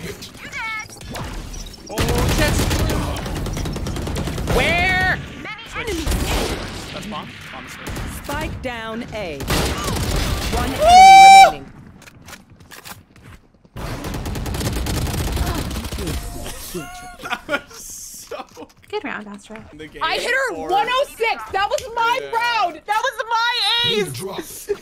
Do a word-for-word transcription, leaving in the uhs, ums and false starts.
Oh, chest. Where? That's bomb. Bomb is good. Spike down A. One enemy remaining. That was so Good round, Astra. the game I hit her or- one oh six. That was my Yeah. round. That was my ace.